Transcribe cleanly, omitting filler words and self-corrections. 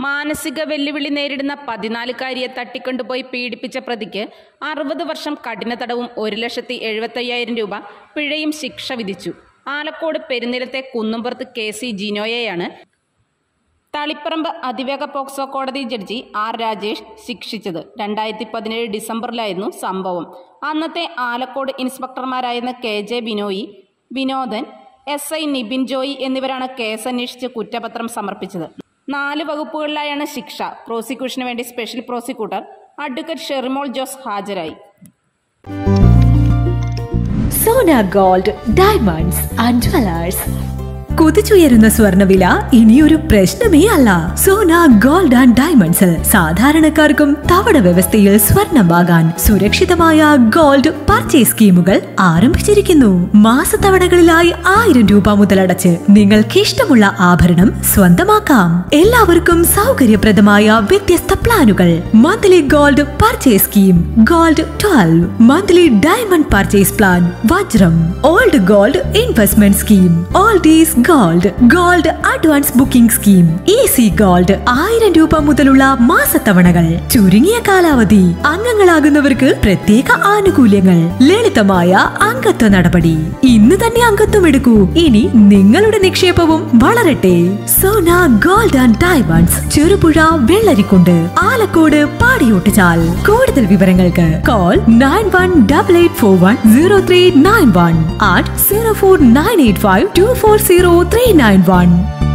മാനസിക വെല്ലുവിളി നേരിടുന്ന 14-കാരിയെ തട്ടിക്കൊണ്ടുപോയി പീഡിപ്പിച്ച പ്രതിക്ക് 60 വർഷം കഠിന തടവും 1,75,000 രൂപ പിഴയും ശിക്ഷ വിധിച്ചു. ആലക്കോട് പെരുന്നിലത്തെ കുന്നുംപുറത്ത് KC ജിനോയെയാണ് തളിപ്പറമ്പ് അതിവേഗ പോക്സോ കോടതി ജഡ്ജി R രാജേഷ് ശിക്ഷിച്ചത്. 2017 ഡിസംബറിലായിരുന്നു സംഭവം. അന്നത്തെ ആലക്കോട് ഇൻസ്പെക്ടർമാരായിരുന്ന KJ ബിനോയ്, വിനോദൻ, SI നിബിൻ ജോയി എന്നിവരാണ് കേസ് അന്വേഷിച്ച് കുറ്റപത്രം സമർപ്പിച്ചത്. 4 വകുപ്പുകളിലായാണ് ശിക്ഷ. പ്രോസിക്യൂഷന് വേണ്ടി special prosecutor advocate Sherimol Jose ഹാജരായി. Sona gold, diamonds and jewellers. കുതിച്ചുയരുന്ന സ്വർണ്ണവില ഇനിയൊരു പ്രശ്നമേ അല്ല. സോന ഗോൾഡ് ആൻഡ് ഡയമണ്ട്സിൽ സാധാരണക്കാർക്കും തവണ വ്യവസ്ഥയിൽ സ്വർണം വാങ്ങാൻ സുരക്ഷിതമായ ഗോൾഡ് പർച്ചേസ് സ്കീമുകൾ ആരംഭിച്ചിരിക്കുന്നു. മാസത്തവണകളിലായി 1000 രൂപ മുതലടച്ച് നിങ്ങൾക്ക് ഇഷ്ടമുള്ള ആഭരണം സ്വന്തമാക്കാം. എല്ലാവർക്കും സൗകര്യപ്രദമായ വ്യത്യസ്ത പ്ലാനുകൾ. Monthly gold purchase scheme, gold 12, monthly diamond purchase plan, വജ്രം, old gold investment scheme, oldies gold advance booking scheme, easy gold 1000 രൂപ മുതലുള്ള മാസത്തവണകൾ, ചുരുങ്ങിയ കാലാവധി, അംഗങ്ങളാകുന്നവർക്ക് പ്രത്യേക ആനുകൂല്യങ്ങൾ, ലളിതമായ അംഗത്വ നടപടി. ഇന്ന് തന്നെ അംഗത്വം എടുക്കൂ. ഇനി നിങ്ങളുടെ നിക്ഷേപവും വളരട്ടെ. Sona gold and diamonds, Cherupuzha, Vellarikkundu, Alakode, Padiyottuchal. കൂടുതൽ വിവരങ്ങൾക്ക് കോൾ 9188410391 at 04985240391.